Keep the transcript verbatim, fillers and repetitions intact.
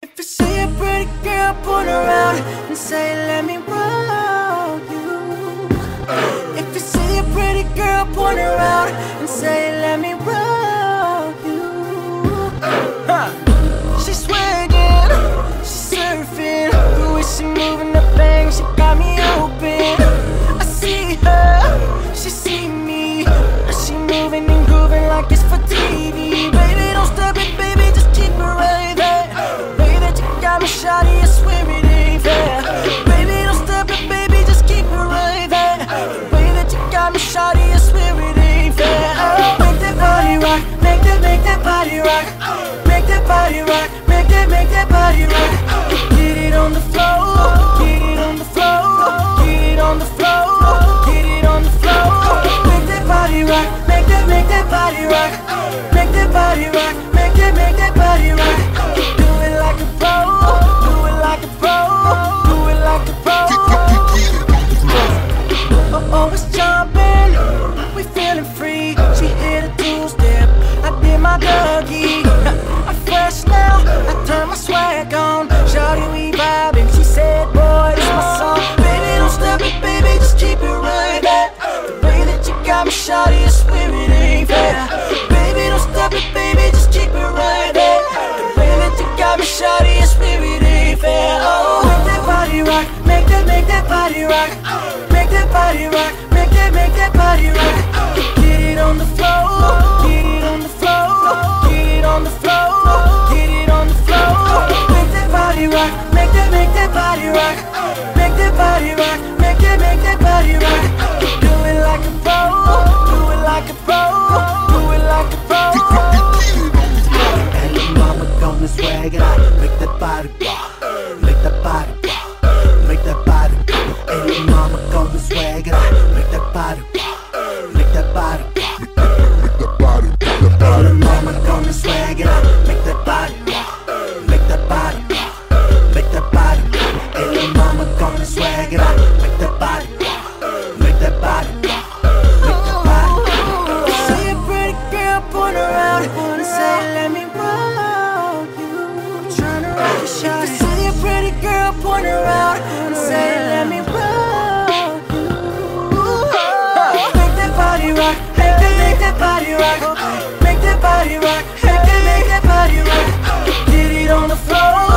If you see a pretty girl, point her out and say, let me roll you. If you see a pretty girl, point her out and say, let me roll you. Huh. She's swinging, she's surfing, the way she moving the bang, she got me open. I see her, she see me, she moving and grooving like it's for T V. Baby, don't stop it, baby, just keep it right there. Baby, that you got me shawty, I swear it ain't fair. Baby, don't stop it, baby, just keep it right there. Baby, that you got me shawty, I swear it ain't fair. Oh, make that body rock, make that, make that body rock. Make that body rock, make that, make that body rock. Get it on the floor, get it on the floor, get it on the floor, get it on the floor. Make that body rock, make that, make that body rock. Make that body rock, make that, make that body rock. Do it like a pro, do it like a pro, do it like a pro. Oh, oh, it's jumping, we feeling free. She hit a two-step, I did my Dougie. I'm fresh now, I turn my swag on. Shawty, we vibing, she said, boy, this my song. Baby, don't stop it, baby, just keep it right there. The way that you got me, shawty, I swear it ain't fair. Baby, don't stop it, baby, just keep it right there. The way that you got me, shawty, I swear it ain't fair. Oh, make that body rock, make that, make that body rock. Make that body rock, make that, make that body rock. Get it on the floor, get it on the floor, get it on the floor, get it on the floor. Make that body rock, make that, make that body rock. Make that body rock, make that, make that body rock. Do it like a pro, do it like a pro, do it like a pro. And your mama gonna swag it out, make that body rock, make that body rock, make that body rock. And your mama gonna swag it out, make that body rock, make that body rock, make that body rock. And your mama gonna swag it out, make that body rock, make that body rock, make that body rock. And your mama gonna swag it out, make that body rock, make that body rock, make that body rock. You see a pretty girl, point her out and say, let me roll you. I'm tryna rock your shawty. You see a pretty girl, point her out and say, let me roll you. Make that body rock, make that, make that body rock. Make that body rock, make that, make that body rock. Get it on the floor.